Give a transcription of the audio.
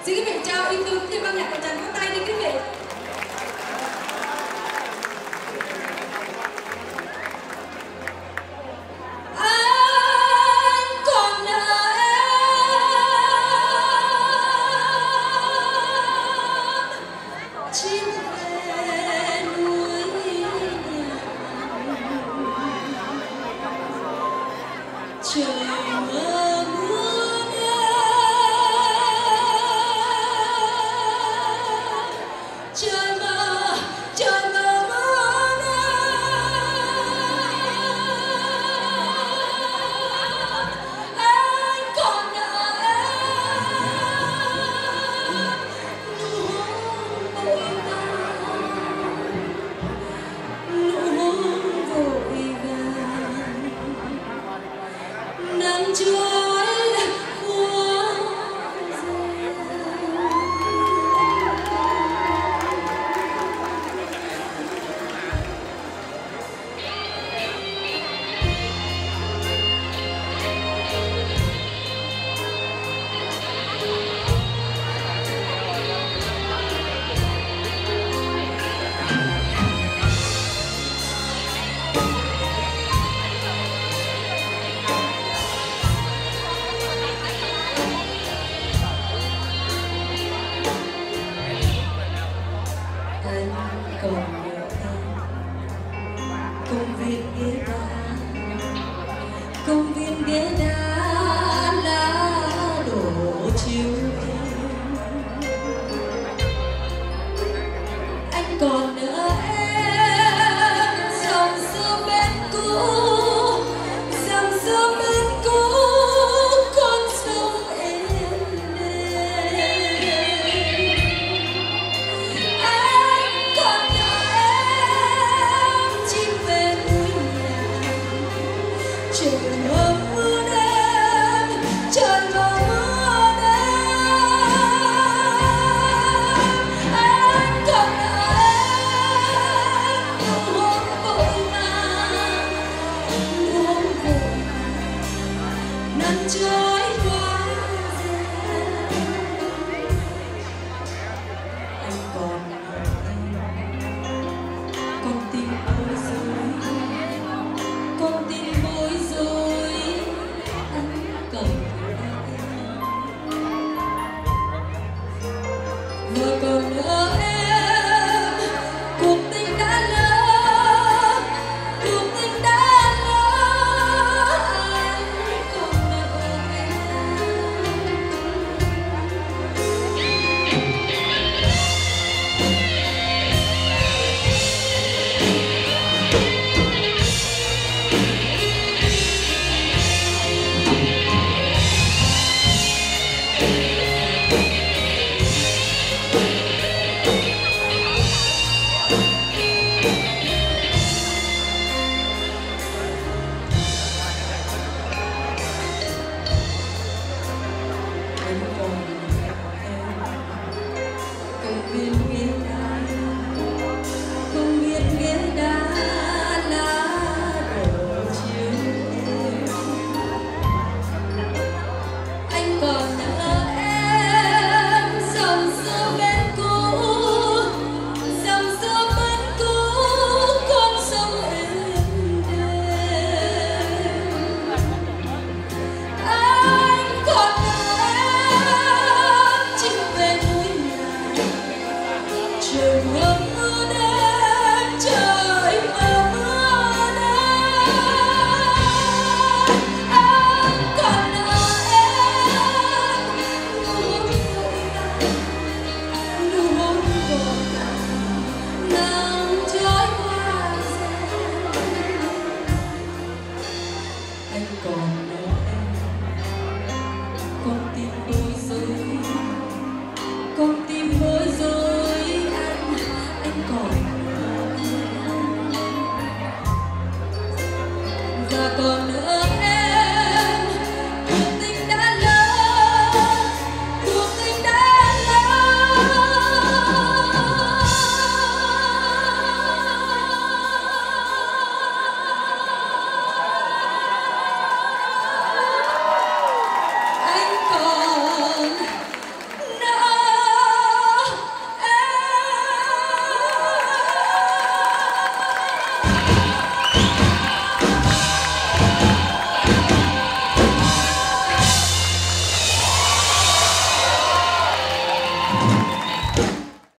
Xin quý vị chào yêu thương thêm ban nhạc của Trần Quốc Tay đi quý vị. Trời mơ mưa trời mơ mưa anh còn nợ em nụ hôn vội vàng nắng trôi qua còn nhớ công viên ghế đá lá đổ chiều anh còn nhớ em dòng sông bên cũ con sông êm đềm anh còn nhớ em chim về núi nhà trời mơ mưa đêm trời mơ mưa đêm anh còn nhớ em nụ hôn vội vàng nắng trôi qua anh còn nhớ em con tim bối rối anh cần và còn nhớ em cuộc tình đã lỡ anh còn nợ em còn